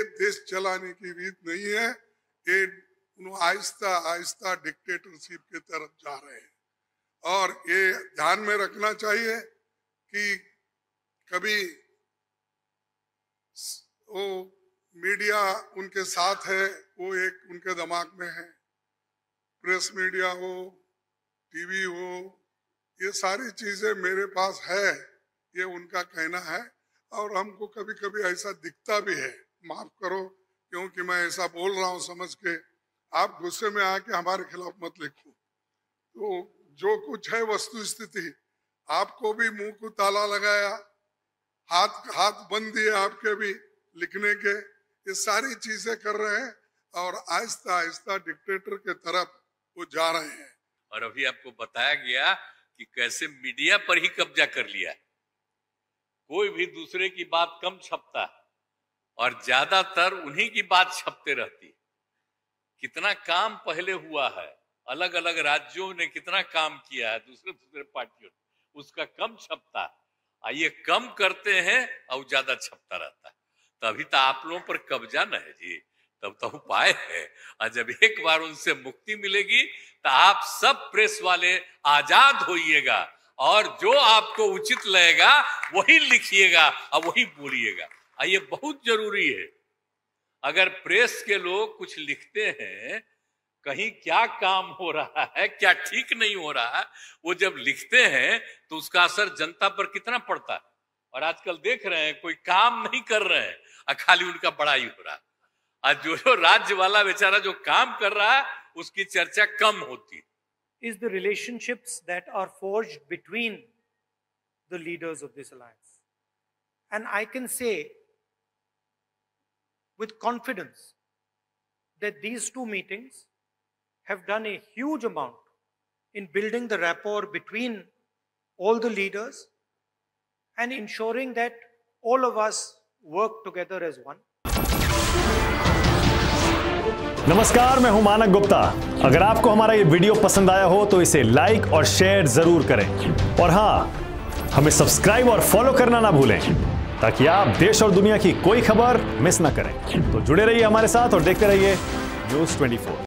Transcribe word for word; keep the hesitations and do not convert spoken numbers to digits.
देश चलाने की रीत नहीं है। ये आहिस्ता आहिस्ता डिक्टेटरशिप की तरफ जा रहे हैं और ये ध्यान में रखना चाहिए कि कभी वो मीडिया उनके साथ है, वो एक उनके दिमाग में है, प्रेस मीडिया हो, टीवी हो, ये सारी चीजें मेरे पास है, ये उनका कहना है और हमको कभी कभी ऐसा दिखता भी है। माफ करो क्योंकि मैं ऐसा बोल रहा हूँ समझ के, आप गुस्से में आके हमारे खिलाफ मत लिखो। तो जो कुछ है वस्तु स्थिति, आपको भी मुंह को ताला लगाया, हाथ हाथ बंद दिए आपके भी लिखने के, ये सारी चीजें कर रहे हैं और आहिस्ता आहिस्ता डिक्टेटर के तरफ वो जा रहे हैं। और अभी आपको बताया गया कि कैसे मीडिया पर ही कब्जा कर लिया, कोई भी दूसरे की बात कम छपता और ज्यादातर उन्हीं की बात छपते रहती। कितना काम पहले हुआ है, अलग अलग राज्यों ने कितना काम किया है दूसरे दूसरे पार्टियों ने, उसका कम छपता है, ये कम करते हैं और ज्यादा छपता रहता है। तभी तो आप लोगों पर कब्जा न है जी, तब तो उपाय है। और जब एक बार उनसे मुक्ति मिलेगी तो आप सब प्रेस वाले आजाद होइएगा और जो आपको उचित लगेगा वही लिखिएगा और वही बोलिएगा। ये बहुत जरूरी है। अगर प्रेस के लोग कुछ लिखते हैं, कहीं क्या काम हो रहा है, क्या ठीक नहीं हो रहा है, वो जब लिखते हैं तो उसका असर जनता पर कितना पड़ता है। और आजकल देख रहे हैं कोई काम नहीं कर रहे हैं और खाली उनका बड़ाई हो रहा है, और जो जो राज्य वाला बेचारा जो काम कर रहा है उसकी चर्चा कम होती है। Is the relationships that are forged between the leaders of this alliance. And I can say with confidence that these two meetings have done a huge amount in building the rapport between all the leaders and ensuring that all of us work together as one. नमस्कार, मैं हूं मानक गुप्ता। अगर आपको हमारा ये video पसंद आया हो तो इसे लाइक और शेयर जरूर करें और हाँ, हमें सब्सक्राइब और फॉलो करना ना भूलें ताकि आप देश और दुनिया की कोई खबर मिस ना करें। तो जुड़े रहिए हमारे साथ और देखते रहिए न्यूज़ चौबीस।